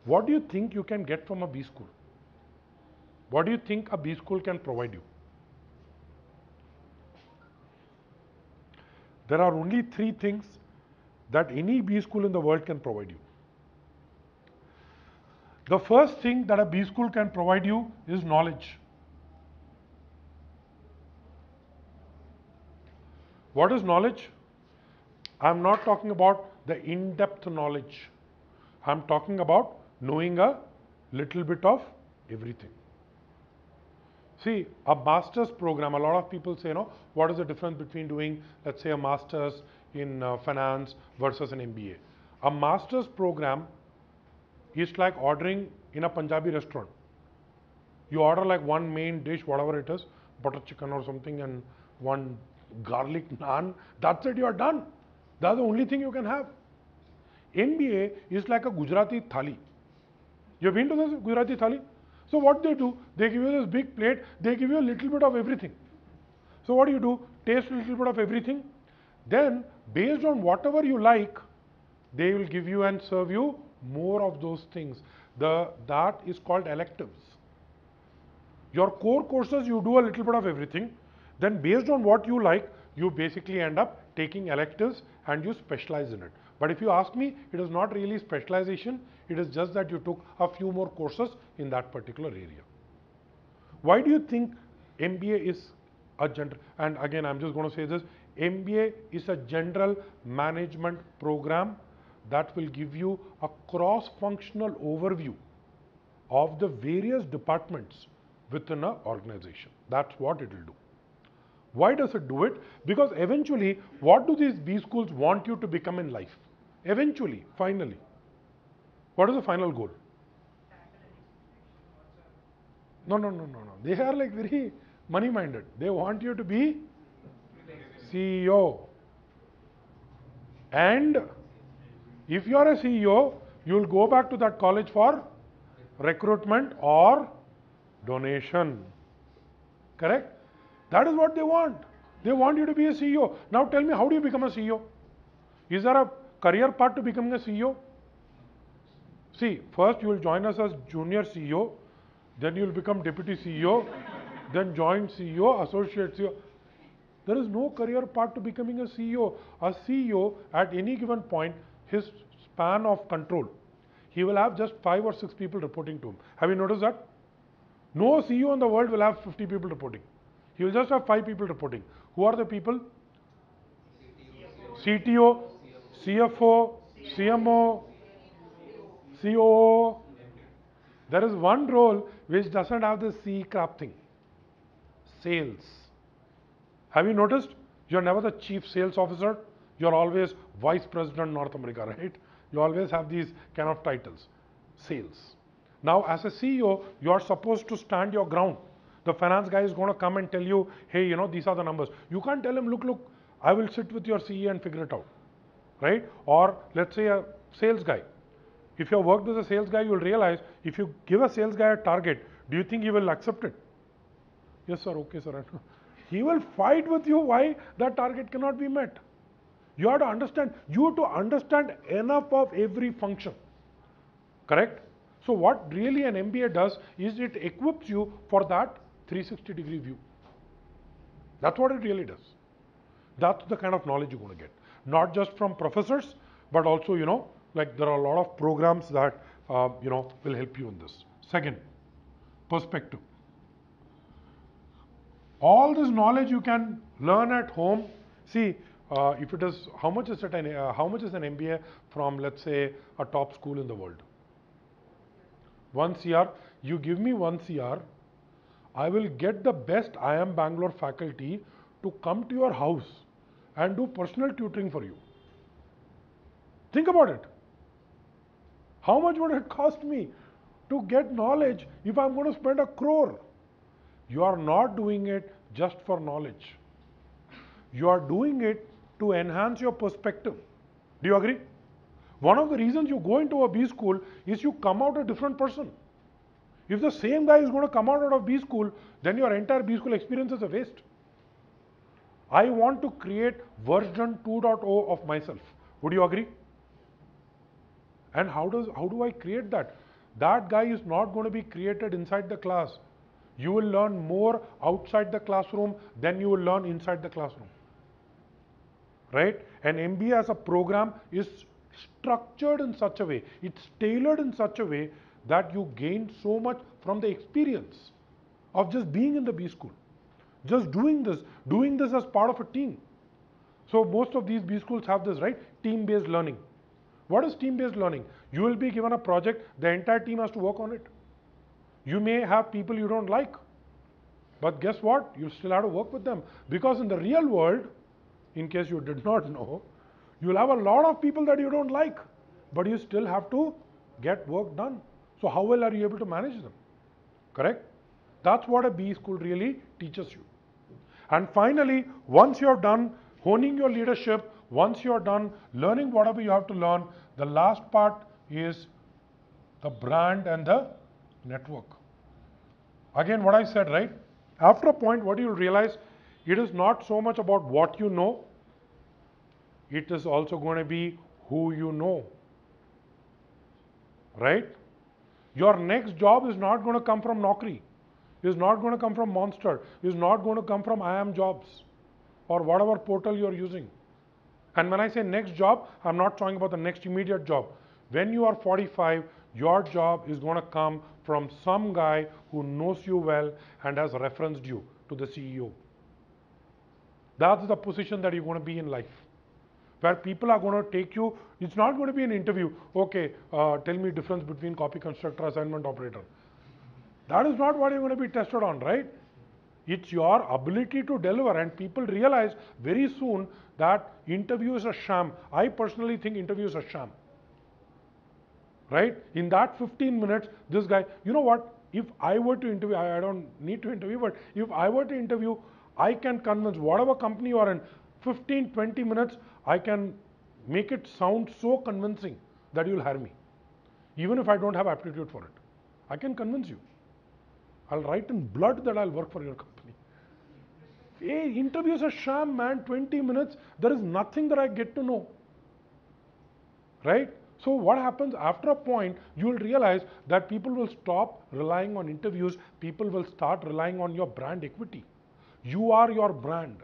What do you think you can get from a B school? What do you think a B school can provide you? There are only three things that any B school in the world can provide you. The first thing that a B school can provide you is knowledge. What is knowledge? I'm not talking about the in-depth knowledge. I'm talking about knowing a little bit of everything. See, a master's program, a lot of people say, what is the difference between doing, let's say, a master's in finance versus an MBA? A master's program is like ordering in a Punjabi restaurant. You order like one main dish, whatever it is, butter chicken or something, and one garlic naan. That's it, you are done. That's the only thing you can have. MBA is like a Gujarati thali. You have been to this Gujarati thali? So what they do, they give you this big plate, they give you a little bit of everything. So what do? Taste a little bit of everything. Then, based on whatever you like, they will give you and serve you more of those things. That is called electives. Your core courses, you do a little bit of everything. Then based on what you like, you basically end up taking electives and you specialize in it. But if you ask me, it is not really specialization. It is just that you took a few more courses in that particular area. Why do you think MBA is a general, and again, I'm just going to say this, MBA is a general management program that will give you a cross-functional overview of the various departments within an organization. That's what it will do. Why does it do it? Because eventually, what do these B schools want you to become in life? Eventually, finally. What is the final goal? No. They are like very money-minded. They want you to be CEO. And if you are a CEO, you will go back to that college for recruitment or donation. Correct? That is what they want. They want you to be a CEO. Now tell me, how do you become a CEO? Is there a career path to becoming a CEO? See, first you will join us as junior CEO, then you will become deputy CEO, then joint CEO, associate CEO. There is no career path to becoming a CEO. A CEO at any given point, his span of control, he will have just 5 or 6 people reporting to him. Have you noticed that? No CEO in the world will have 50 people reporting. He will just have 5 people reporting. Who are the people? CTO, CFO, CMO, COO. There is one role which doesn't have the C crap thing. Sales. Have you noticed? You're never the chief sales officer. You're always vice president North America, right? You always have these kind of titles. Sales. Now, as a CEO, you are supposed to stand your ground. The finance guy is going to come and tell you, hey, these are the numbers. You can't tell him, look, I will sit with your CE and figure it out, right? Or let's say a sales guy. If you have worked with a sales guy, you will realize if you give a sales guy a target, do you think he will accept it? Yes, sir. Okay, sir. He will fight with you why that target cannot be met. You have to understand, enough of every function. Correct? So what really an MBA does is it equips you for that 360-degree view. That's what it really does. That's the kind of knowledge you're going to get. Not just from professors, but also, like there are a lot of programs that, will help you in this. Second, perspective. All this knowledge you can learn at home. See, if it is, how much is an MBA from, let's say, a top school in the world? 1 CR. You give me 1 CR, I will get the best IIM Bangalore faculty to come to your house and do personal tutoring for you. Think about it. How much would it cost me to get knowledge if I'm going to spend 1 crore? You are not doing it just for knowledge. You are doing it to enhance your perspective. Do you agree? One of the reasons you go into a B school is you come out a different person. If the same guy is going to come out of B school, then your entire B school experience is a waste. I want to create version 2.0 of myself. Would you agree? And how do I create that? That guy is not going to be created inside the class. You will learn more outside the classroom than you will learn inside the classroom. Right? And MBA as a program is structured in such a way, it's tailored in such a way that you gain so much from the experience of just being in the B school. Just doing this as part of a team. So most of these B schools have this, right? Team-based learning. What is team-based learning? You will be given a project, the entire team has to work on it. You may have people you don't like, but guess what? You still have to work with them. Because in the real world, in case you did not know, you'll have a lot of people that you don't like, but you still have to get work done. So how well are you able to manage them? Correct? That's what a B school really teaches you. And finally, once you're done honing your leadership, once you're done learning whatever you have to learn, the last part is the brand and the network. Again, what I said, right? After a point, what you'll realize, it is not so much about what you know, it is also going to be who you know. Right? Your next job is not going to come from Naukri, is not going to come from Monster, is not going to come from IAM Jobs or whatever portal you're using. And when I say next job, I'm not talking about the next immediate job. When you are 45, your job is going to come from some guy who knows you well and has referenced you to the CEO. That's the position that you're going to be in life, where people are going to take you. It's not going to be an interview. Okay, tell me difference between copy constructor, assignment operator. That is not what you're going to be tested on, right? It's your ability to deliver, and people realize very soon that interview is a sham. I personally think interview is a sham. Right? In that 15 minutes, this guy, you know what? If I were to interview, I don't need to interview, but if I were to interview, I can convince whatever company you are in, 15, 20 minutes, I can make it sound so convincing that you'll hire me. Even if I don't have aptitude for it. I can convince you. I'll write in blood that I'll work for your company. Hey, interviews are sham, man. 20 minutes, there is nothing that I get to know. Right? So what happens after a point, you will realize that people will stop relying on interviews. People will start relying on your brand equity. You are your brand.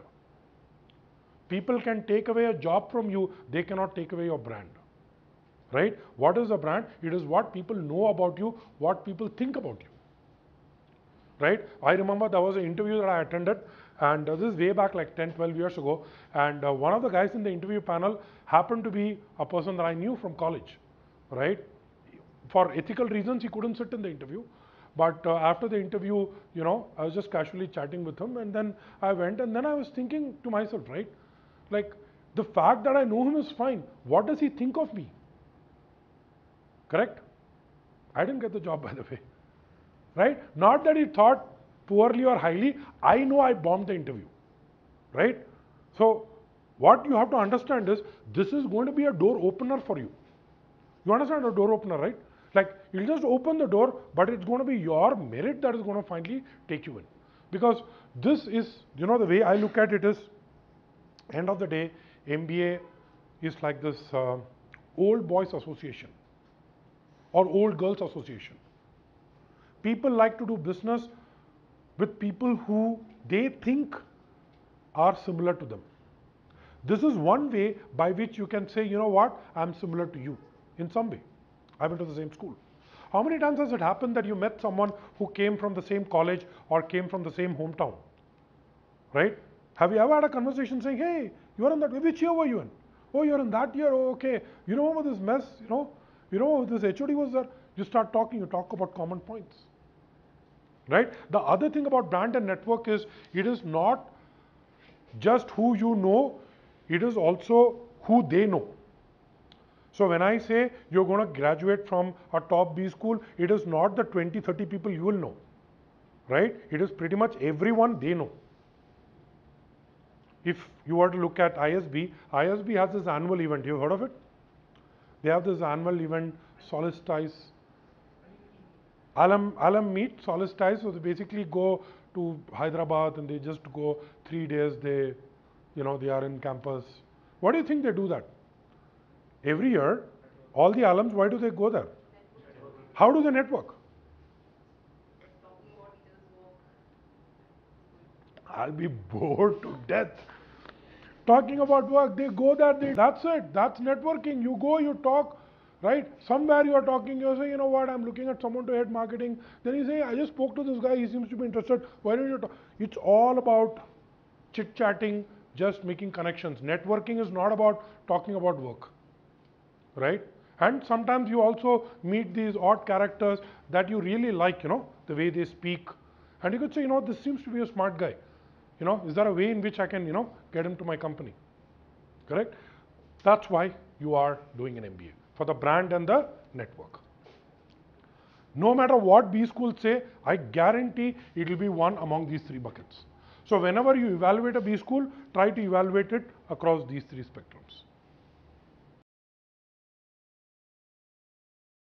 People can take away a job from you, they cannot take away your brand. Right? What is a brand? It is what people know about you, what people think about you. Right? I remember there was an interview that I attended, and this is way back like 10, 12 years ago, and one of the guys in the interview panel happened to be a person that I knew from college. Right? For ethical reasons, he couldn't sit in the interview. But after the interview, you know, I was just casually chatting with him, and then I went, and then I was thinking to myself, right? Like, the fact that I know him is fine. What does he think of me? Correct? I didn't get the job, by the way. Right? Not that he thought poorly or highly. I know I bombed the interview. Right? So, what you have to understand is, this is going to be a door opener for you. You understand a door opener, right? Like, you'll just open the door, but it's going to be your merit that is going to finally take you in. Because this is, you know, the way I look at it is, end of the day, MBA is like this old boys association or old girls association. People like to do business with people who they think are similar to them. This is one way by which you can say, you know what, I'm similar to you in some way. I went to the same school. How many times has it happened that you met someone who came from the same college or came from the same hometown? Right? Have you ever had a conversation saying, hey, you are in that, which year were you in? Oh, you're in that year, oh, okay. You know this mess, you know this HOD was there. You start talking, you talk about common points. Right? The other thing about brand and network is, it is not just who you know, it is also who they know. So when I say you're going to graduate from a top B school, it is not the 20, 30 people you will know. Right? It is pretty much everyone they know. If you were to look at ISB, ISB has this annual event. You've heard of it? They have this annual event, Solstice. Alum meet, Solstice. So they basically go to Hyderabad and they just go 3 days. They are in campus. What do you think they do that? Every year, all the alums, why do they go there? How do they network? I'll be bored to death. Talking about work, they go there, that's it, that's networking. You go, you talk, right? Somewhere you are talking, you say, you know what, I'm looking at someone to head marketing. Then you say, I just spoke to this guy, he seems to be interested. Why don't you talk? It's all about chit-chatting, just making connections. Networking is not about talking about work, right? And sometimes you also meet these odd characters that you really like, the way they speak. And you could say, this seems to be a smart guy. Is there a way in which I can, get him to my company? Correct? That's why you are doing an MBA, for the brand and the network. No matter what B schools say, I guarantee it will be one among these three buckets. So whenever you evaluate a B school, try to evaluate it across these three spectrums.